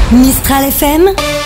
Mistral FM,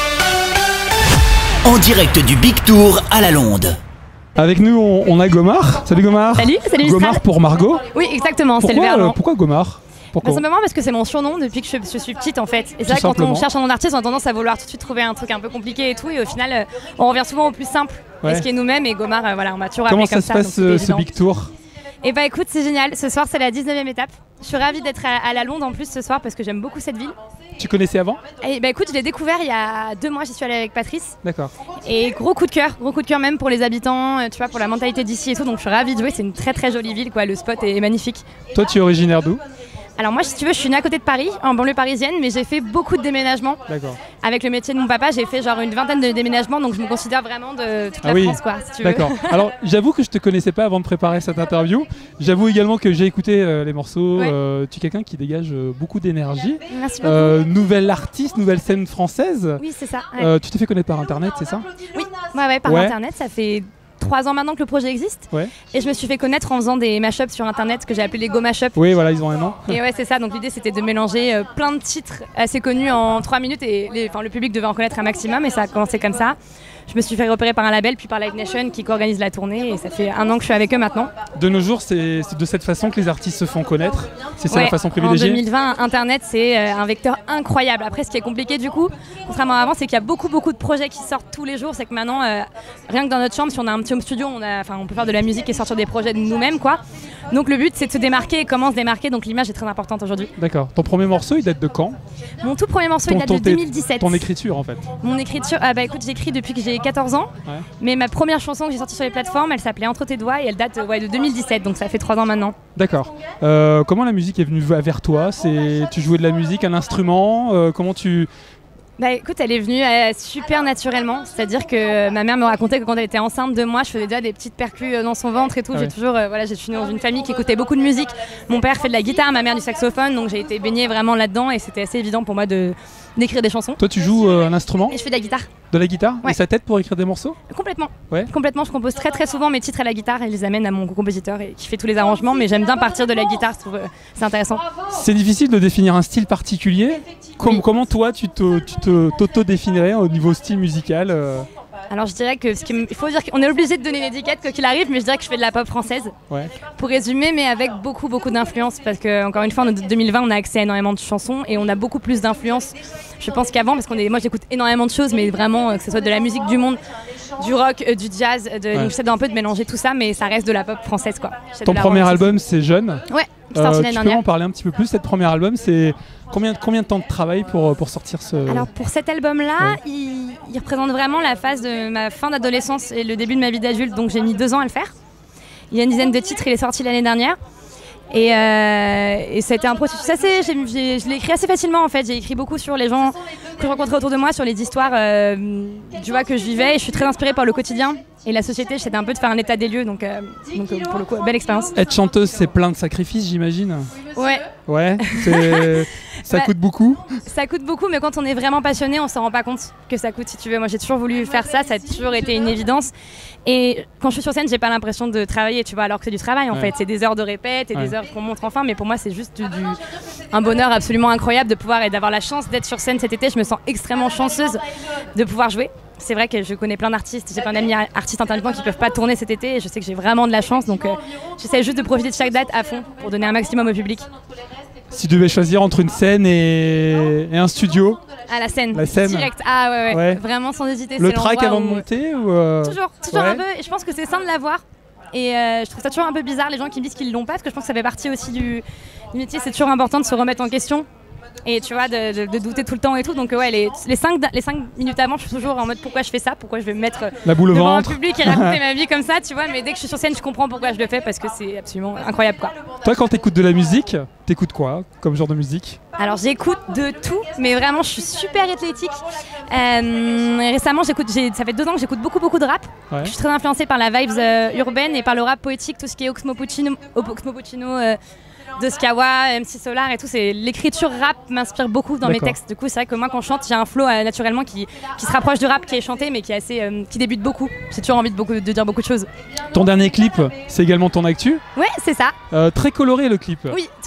en direct du Big Tour à la Londe. Avec nous, on a Gomard. Salut Gomard. Salut Mistral. Gomard pour Margot. Oui, exactement, c'est le verlan. Pourquoi Gomard? Pourquoi? Simplement parce que c'est mon surnom depuis que je suis petite en fait. Et c'est vrai que quand on cherche un nom d'artiste, on a tendance à vouloir tout de suite trouver un truc un peu compliqué et tout. Et au final, on revient souvent au plus simple. Et ce qui est nous-mêmes. Et Gomard, voilà, on m'a toujours appelé comme ça. Comment ça se passe ce Big Tour? Et bah écoute, c'est génial. Ce soir, c'est la 19e étape. Je suis ravie d'être à la Londe en plus ce soir parce que j'aime beaucoup cette ville. Tu connaissais avant? Et bah écoute, je l'ai découvert il y a 2 mois, j'y suis allée avec Patrice. D'accord. Et gros coup de cœur même pour les habitants, tu vois, pour la mentalité d'ici et tout. Donc je suis ravie de jouer, c'est une très très jolie ville quoi, le spot est magnifique. Toi tu es originaire d'où? Alors moi, si tu veux, je suis née à côté de Paris, en banlieue parisienne, mais j'ai fait beaucoup de déménagements. D'accord. Avec le métier de mon papa, j'ai fait genre une vingtaine de déménagements, donc je me considère vraiment de toute la France, quoi, si tu veux. D'accord. Alors, j'avoue que je te connaissais pas avant de préparer cette interview. J'avoue également que j'ai écouté les morceaux. Ouais. Tu es quelqu'un qui dégage beaucoup d'énergie. Merci beaucoup. Nouvelle artiste, nouvelle scène française. Oui, c'est ça. Ouais. Tu t'es fait connaître par Internet, c'est ça? Oui, ouais, par Internet, ça fait 3 ans maintenant que le projet existe. Ouais. Et je me suis fait connaître en faisant des mashups sur Internet que j'ai appelé les Go Mashups. Oui, voilà, ils ont un nom. Et ouais, c'est ça. Donc l'idée, c'était de mélanger plein de titres assez connus en 3 minutes et le public devait en connaître un maximum. Et ça a commencé comme ça. Je me suis fait repérer par un label, puis par Live Nation qui co-organise la tournée. Et ça fait 1 an que je suis avec eux maintenant. De nos jours, c'est de cette façon que les artistes se font connaître. C'est ça la façon privilégiée. En 2020, Internet, c'est un vecteur incroyable. Après, ce qui est compliqué du coup, contrairement à avant, c'est qu'il y a beaucoup de projets qui sortent tous les jours. C'est que maintenant, rien que dans notre chambre, si on a un petit home studio, on peut faire de la musique et sortir des projets de nous-mêmes, quoi. Donc le but, c'est de se démarquer et comment se démarquer. Donc l'image est très importante aujourd'hui. D'accord. Ton premier morceau, il date de quand? Mon tout premier morceau, il date de 2017. Ton écriture, en fait? Mon écriture, écoute, j'écris depuis que j'ai 14 ans. Ouais. Mais ma première chanson que j'ai sortie sur les plateformes, elle s'appelait Entre tes doigts et elle date de 2017. Donc ça fait 3 ans maintenant. D'accord. Comment la musique est venue vers toi? Tu jouais de la musique, un instrument? Comment tu... Bah écoute, elle est venue super naturellement, c'est-à-dire que ma mère me racontait que quand elle était enceinte de moi, je faisais déjà des petites percus dans son ventre et tout. J'ai toujours, je suis née dans une famille qui écoutait beaucoup de musique. Mon père fait de la guitare, ma mère du saxophone, donc j'ai été baignée vraiment là-dedans et c'était assez évident pour moi d'écrire des chansons. Toi, tu joues un instrument? Et je fais de la guitare. De la guitare? Ouais. Et ça t'aide pour écrire des morceaux? Complètement. Ouais. Complètement, je compose très souvent mes titres à la guitare et je les amène à mon compositeur qui fait tous les arrangements, mais j'aime bien partir de la guitare, je trouve c'est intéressant. C'est difficile de définir un style particulier. Comment toi tu t'auto-définirais au niveau style musical? Alors je dirais que il faut dire qu'on est obligé de donner l'étiquette quoi qu'il arrive, mais je dirais que je fais de la pop française. Ouais. Pour résumer, mais avec beaucoup d'influence, parce que encore une fois en 2020 on a accès à énormément de chansons et on a beaucoup plus d'influence, je pense qu'avant, parce moi j'écoute énormément de choses, mais vraiment que ce soit de la musique du monde, du rock, du jazz, donc j'essaie un peu de mélanger tout ça, mais ça reste de la pop française quoi. Ton premier album c'est Jeune. Ouais. Tu peux en parler un petit peu plus? Cet premier album, c'est combien de temps de travail pour sortir ce... Alors pour cet album-là, il représente vraiment la phase de ma fin d'adolescence et le début de ma vie d'adulte, donc j'ai mis 2 ans à le faire. Il y a une dizaine de titres, il est sorti l'année dernière. Et ça a été un processus assez... Je l'ai écrit assez facilement en fait. J'ai écrit beaucoup sur les gens que je rencontrais autour de moi, sur les histoires que je vivais. Et je suis très inspirée par le quotidien et la société. J'essaie un peu de faire un état des lieux, donc pour le coup, belle expérience. Être chanteuse, c'est plein de sacrifices, j'imagine. Ouais. Ouais, ça coûte beaucoup. Ça coûte beaucoup, mais quand on est vraiment passionné, on s'en rend pas compte que ça coûte, si tu veux. Moi, j'ai toujours voulu faire ça a toujours été une évidence. Et quand je suis sur scène, j'ai pas l'impression de travailler, tu vois, alors que c'est du travail en fait. C'est des heures de répète et des heures qu'on montre enfin, mais pour moi, c'est juste un bonheur absolument incroyable de pouvoir et d'avoir la chance d'être sur scène cet été. Je me sens extrêmement chanceuse de pouvoir jouer. C'est vrai que je connais plein d'artistes, j'ai plein d'amis artistes intermittents qui peuvent pas tourner cet été et je sais que j'ai vraiment de la chance, donc j'essaie juste de profiter de chaque date à fond pour donner un maximum au public. Si tu devais choisir entre une scène et un studio? Ah, la scène. Direct. Ah ouais. Vraiment sans hésiter. Le track avant de monter ou Toujours un peu, et je pense que c'est sain de l'avoir. Et je trouve ça toujours un peu bizarre les gens qui me disent qu'ils l'ont pas, parce que je pense que ça fait partie aussi du métier, c'est toujours important de se remettre en question. Et tu vois, de douter tout le temps et tout. Donc les 5 minutes avant, je suis toujours en mode pourquoi je fais ça, pourquoi je vais me mettre la boule au devant ventre, un public et raconter ma vie comme ça, tu vois. Mais dès que je suis sur scène, je comprends pourquoi je le fais parce que c'est absolument incroyable quoi. Toi, quand t'écoutes de la musique, t'écoutes quoi comme genre de musique? Alors j'écoute de tout, mais vraiment je suis super athlétique. Récemment, ça fait 2 ans que j'écoute beaucoup de rap. Ouais. Je suis très influencée par la vibes urbaine et par le rap poétique, tout ce qui est Oxmo Puccino, de Skawa, MC Solar et tout, l'écriture rap m'inspire beaucoup dans mes textes. Du coup, c'est vrai que moi, quand je chante, j'ai un flow naturellement qui se rapproche du rap qui est chanté, mais qui est assez, qui débute beaucoup. J'ai toujours envie de dire beaucoup de choses. Ton dernier clip, c'est également ton actu? Ouais, c'est ça. Très coloré le clip. Oui, toujours.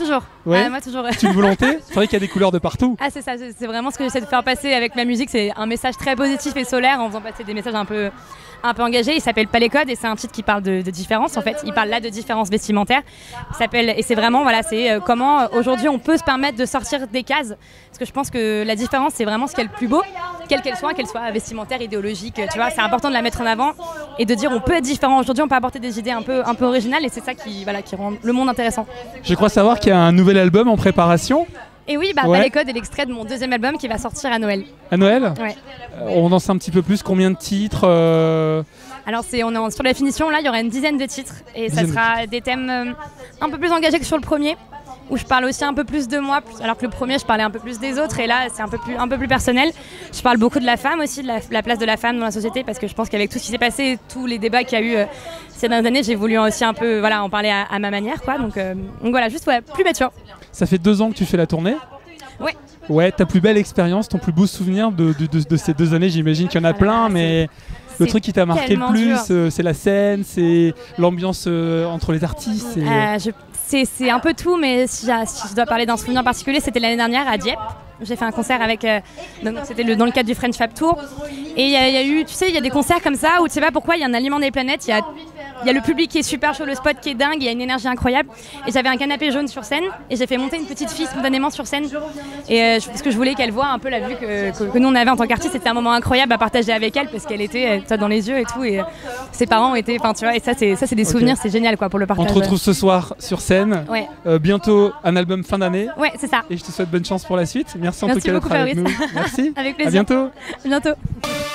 Ouais. Moi toujours. C'est une volonté. C'est vrai qu'il y a des couleurs de partout. Ah c'est ça, c'est vraiment ce que j'essaie de faire passer avec ma musique, c'est un message très positif et solaire en faisant passer des messages un peu engagés. Il s'appelle Pas les codes et c'est un titre qui parle de différence en fait. Il parle là de différence vestimentaire. Et c'est vraiment voilà, c'est comment aujourd'hui on peut se permettre de sortir des cases. Parce que je pense que la différence c'est vraiment ce qui est le plus beau, quelle qu'elle soit vestimentaire, idéologique, tu vois. C'est important de la mettre en avant et de dire on peut être différent aujourd'hui, on peut apporter des idées un peu originales et c'est ça qui rend le monde intéressant. Je crois savoir qu'il y a un nouvel album en préparation. Et oui, Pas les codes est l'extrait de mon deuxième album qui va sortir à Noël. À Noël ? Ouais. On en sait un petit peu plus, combien de titres Alors on est sur la finition, là il y aura une dizaine de titres et ça sera des thèmes un peu plus engagés que sur le premier, où je parle aussi un peu plus de moi, alors que le premier je parlais un peu plus des autres et là c'est un peu plus personnel. Je parle beaucoup de la femme aussi, de la place de la femme dans la société, parce que je pense qu'avec tout ce qui s'est passé, tous les débats qu'il y a eu ces dernières années, j'ai voulu aussi un peu en parler à ma manière, quoi. Donc voilà, juste plus mature. Ça fait 2 ans que tu fais la tournée. Ouais. Ouais, ta plus belle expérience, ton plus beau souvenir de ces 2 années, j'imagine qu'il y en a plein, mais le truc qui t'a marqué le plus, c'est la scène, c'est l'ambiance entre les artistes. C'est un peu tout, mais si je dois parler d'un souvenir particulier, c'était l'année dernière à Dieppe. J'ai fait un concert avec, c'était dans le cadre du French Fab Tour. Et il y a eu, tu sais, il y a des concerts comme ça où tu sais pas pourquoi, il y a un aliment des planètes, il y a le public qui est super chaud, le spot qui est dingue, il y a une énergie incroyable. Et j'avais un canapé jaune sur scène et j'ai fait monter une petite fille spontanément sur scène. Et parce que je voulais qu'elle voie un peu la vue que nous on avait en tant qu'artiste. C'était un moment incroyable à partager avec elle parce qu'elle était dans les yeux et tout. Et ses parents étaient, enfin tu vois, et ça c'est des souvenirs, c'est génial quoi pour le partage. On te retrouve ce soir sur scène. Ouais. Bientôt un album fin d'année. Ouais, c'est ça. Et je te souhaite bonne chance pour la suite. Merci en tout cas beaucoup, d'être avec nous. Merci. Avec plaisir. À bientôt. À bientôt.